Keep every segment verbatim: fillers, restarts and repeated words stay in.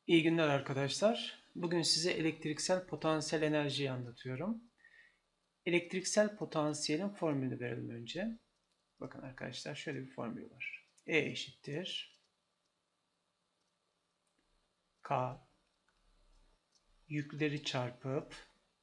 İyi günler arkadaşlar. Bugün size elektriksel potansiyel enerjiyi anlatıyorum. Elektriksel potansiyelin formülünü verelim önce. Bakın arkadaşlar şöyle bir formül var. E eşittir K yükleri çarpıp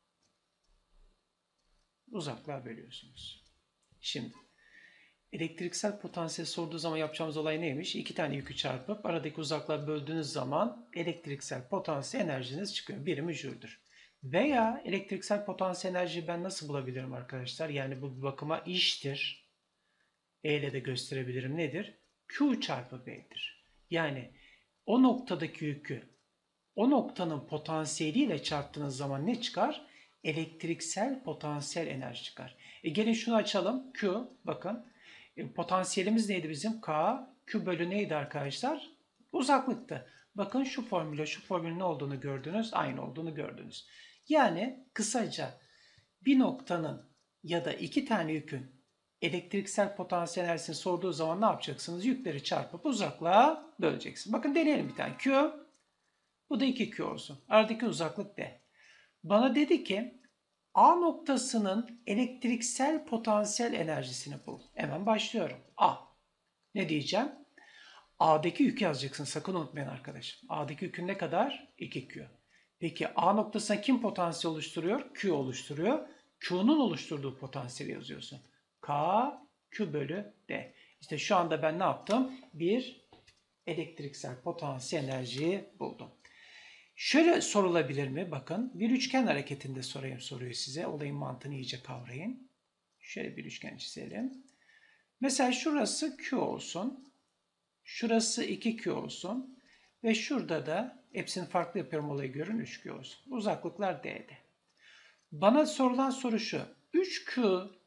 uzaklığa bölüyorsunuz. Şimdi elektriksel potansiyel sorduğu zaman yapacağımız olay neymiş? İki tane yükü çarpıp aradaki uzaklığa böldüğünüz zaman elektriksel potansiyel enerjiniz çıkıyor. Birimi jüldür. Veya elektriksel potansiyel enerjiyi ben nasıl bulabilirim arkadaşlar? Yani bu bir bakıma iştir. E ile de gösterebilirim. Nedir? Q çarpı B'dir. Yani o noktadaki yükü o noktanın potansiyeliyle çarptığınız zaman ne çıkar? Elektriksel potansiyel enerji çıkar. E gelin şunu açalım. Q bakın. E, potansiyelimiz neydi bizim? K. Q bölü neydi arkadaşlar? Uzaklıktı. Bakın şu formüle şu formülün ne olduğunu gördünüz. Aynı olduğunu gördünüz. Yani kısaca bir noktanın ya da iki tane yükün elektriksel potansiyel enerjisini sorduğu zaman ne yapacaksınız? Yükleri çarpıp uzaklığa böleceksiniz. Bakın deneyelim bir tane. Q. Bu da iki Q olsun. Aradaki uzaklık D. Bana dedi ki A noktasının elektriksel potansiyel enerjisini bul. Hemen başlıyorum. A. Ne diyeceğim? A'daki yükü yazacaksın. Sakın unutmayın arkadaşım. A'daki yükün ne kadar? iki Q. Peki A noktasına kim potansiyel oluşturuyor? Q oluşturuyor. Q'nun oluşturduğu potansiyeli yazıyorsun. K, Q bölü D. İşte şu anda ben ne yaptım? Bir elektriksel potansiyel enerjiyi buldum. Şöyle sorulabilir mi? Bakın bir üçgen hareketinde sorayım soruyu size. Olayın mantığını iyice kavrayın. Şöyle bir üçgen çizelim. Mesela şurası Q olsun. Şurası iki Q olsun. Ve şurada da hepsini farklı yapıyorum olayı görün üç Q olsun. Uzaklıklar D'de. Bana sorulan soru şu. üç Q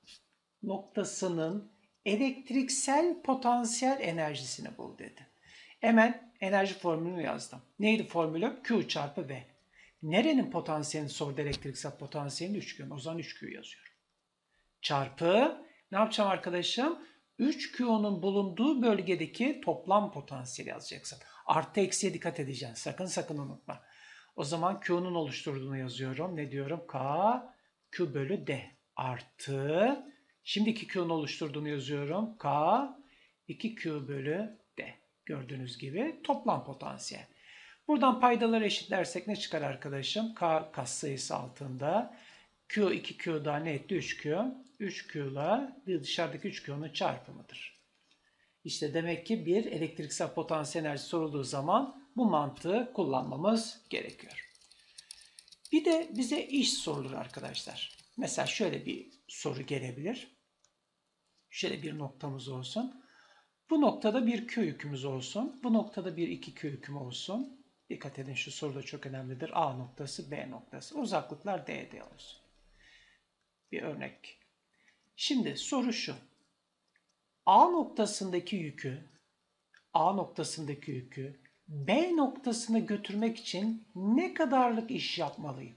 noktasının elektriksel potansiyel enerjisini bul dedi. Hemen enerji formülünü yazdım. Neydi formülü? Q çarpı V. Nerenin potansiyelini sordu elektriksel potansiyelini? üç Q'nun. O zaman üç Q yazıyorum. Çarpı ne yapacağım arkadaşım? üç Q'nun bulunduğu bölgedeki toplam potansiyeli yazacaksın. Artı eksiye dikkat edeceksin. Sakın sakın unutma. O zaman Q'nun oluşturduğunu yazıyorum. Ne diyorum? K Q bölü D artı şimdiki Q'nun oluşturduğunu yazıyorum. K iki Q bölü D. Gördüğünüz gibi toplam potansiyel. Buradan paydaları eşitlersek ne çıkar arkadaşım? K katsayısı altında. Q iki Q daha ne etti? üç Q. üç Q ile dışarıdaki üç Q'nun çarpımıdır. İşte demek ki bir elektriksel potansiyel enerji sorulduğu zaman bu mantığı kullanmamız gerekiyor. Bir de bize iş sorulur arkadaşlar. Mesela şöyle bir soru gelebilir. Şöyle bir noktamız olsun. Bu noktada bir Q yükümüz olsun. Bu noktada bir iki Q yüküm olsun. Dikkat edin şu soruda çok önemlidir. A noktası, B noktası. Uzaklıklar D D olsun. Bir örnek. Şimdi soru şu. A noktasındaki yükü, A noktasındaki yükü B noktasına götürmek için ne kadarlık iş yapmalıyım?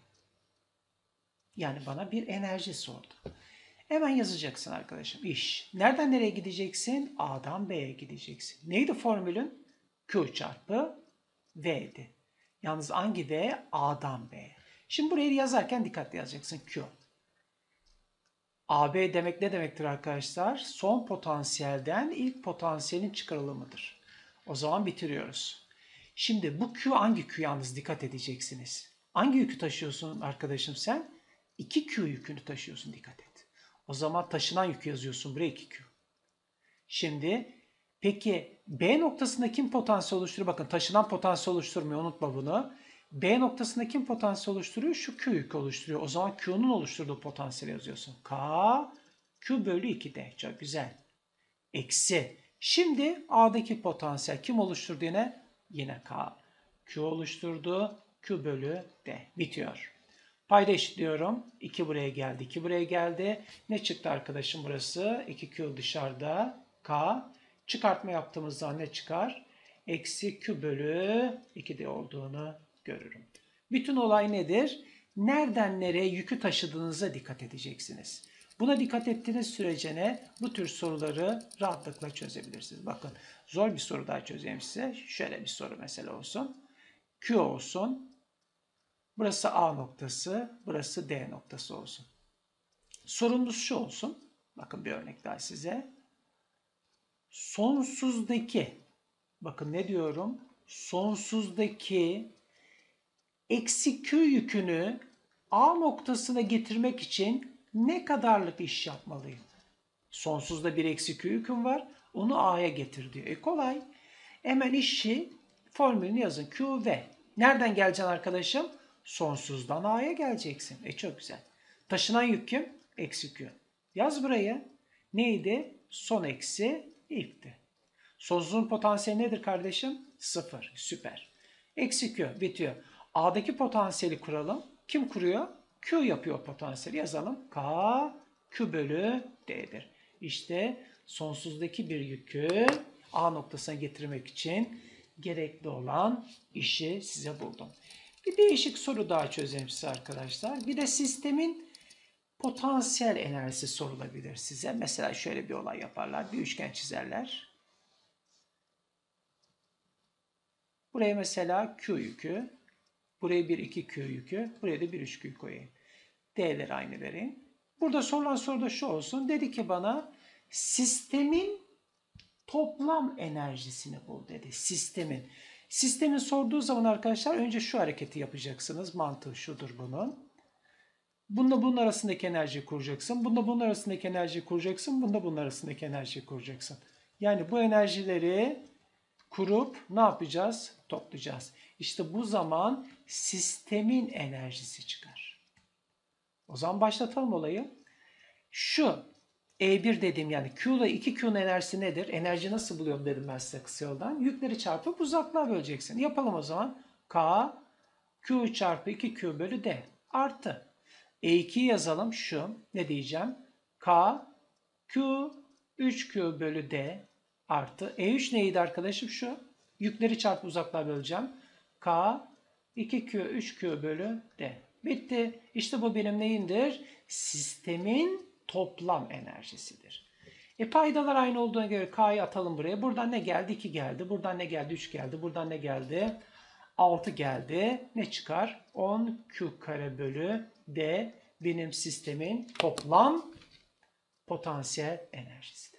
Yani bana bir enerji sordu. Hemen yazacaksın arkadaşım. İş. Nereden nereye gideceksin? A'dan B'ye gideceksin. Neydi formülün? Q çarpı V'di. Yalnız hangi V? A'dan B'ye. Şimdi burayı yazarken dikkatli yazacaksın. Q. A B demek ne demektir arkadaşlar? Son potansiyelden ilk potansiyelin çıkarılımıdır. O zaman bitiriyoruz. Şimdi bu Q hangi Q yalnız dikkat edeceksiniz. Hangi yükü taşıyorsun arkadaşım sen? iki Q yükünü taşıyorsun dikkat et. O zaman taşınan yükü yazıyorsun buraya iki Q. Şimdi peki B noktasında kim potansiyel oluşturuyor? Bakın taşınan potansiyel oluşturmuyor unutma bunu. B noktasında kim potansiyel oluşturuyor? Şu Q yükü oluşturuyor. O zaman Q'nun oluşturduğu potansiyeli yazıyorsun. K Q bölü iki D. Çok güzel. Eksi. Şimdi A'daki potansiyel kim oluşturdu yine? Yine K. Q oluşturdu. Q bölü D. Bitiyor. Payda eşitliyorum. iki buraya geldi. iki buraya geldi. Ne çıktı arkadaşım burası? iki Q dışarıda. K. Çıkartma yaptığımız zaman ne çıkar? Eksi Q bölü iki D olduğunu görürüm. Bütün olay nedir? Nereden nereye yükü taşıdığınıza dikkat edeceksiniz. Buna dikkat ettiğiniz sürece ne? Bu tür soruları rahatlıkla çözebilirsiniz. Bakın zor bir soru daha çözeyim size. Şöyle bir soru mesela olsun. Q olsun. Burası A noktası, burası D noktası olsun. Sorumuz şu olsun. Bakın bir örnek daha size. Sonsuzdaki, bakın ne diyorum? Sonsuzdaki eksi Q yükünü A noktasına getirmek için ne kadarlık iş yapmalıyım? Sonsuzda bir eksi Q yüküm var. Onu A'ya getir diyor. E kolay. Hemen işi formülünü yazın. Q V. Nereden geleceksin arkadaşım? Sonsuzdan A'ya geleceksin. E çok güzel. Taşınan yük kim? Eksi Q. Yaz buraya. Neydi? Son eksi ilkti. Sonsuzun potansiyeli nedir kardeşim? Sıfır. Süper. Eksi Q. Bitiyor. A'daki potansiyeli kuralım. Kim kuruyor? Q yapıyor potansiyeli. Yazalım. K Q bölü D'dir. İşte sonsuzdaki bir yükü A noktasına getirmek için gerekli olan işi size buldum. Bir değişik soru daha çözeyim size arkadaşlar. Bir de sistemin potansiyel enerjisi sorulabilir size. Mesela şöyle bir olay yaparlar. Bir üçgen çizerler. Buraya mesela Q yükü, buraya bir iki Q yükü, buraya da bir üç Q koyayım. D'leri aynı vereyim. Burada sorulan soru da şu olsun. Dedi ki bana sistemin toplam enerjisini bul dedi. Sistemin. Sistemin sorduğu zaman arkadaşlar önce şu hareketi yapacaksınız. Mantığı şudur bunun. Bununla bunun arasındaki enerjiyi kuracaksın. Bununla bunun arasındaki enerjiyi kuracaksın. Bununla bunun arasındaki enerjiyi kuracaksın. Yani bu enerjileri kurup ne yapacağız? Toplayacağız. İşte bu zaman sistemin enerjisi çıkar. O zaman başlatalım olayı. Şu E bir dediğim yani Q ile iki Q'nun enerjisi nedir? Enerji nasıl buluyorum dedim ben size kısa yoldan. Yükleri çarpıp uzaklığa böleceksin. Yapalım o zaman. K Q çarpı iki Q bölü D artı. E ikiyi yazalım şu. Ne diyeceğim? K Q üç Q bölü D artı. E üç neydi arkadaşım şu? Yükleri çarpı uzaklığa böleceğim. K iki Q üç Q bölü D. Bitti. İşte bu benim neyimdir? Sistemin toplam enerjisidir. E paydalar aynı olduğuna göre K'yı atalım buraya. Buradan ne geldi? iki geldi. Buradan ne geldi? üç geldi. Buradan ne geldi? altı geldi. Ne çıkar? on Q kare bölü D benim sistemin toplam potansiyel enerjisidir.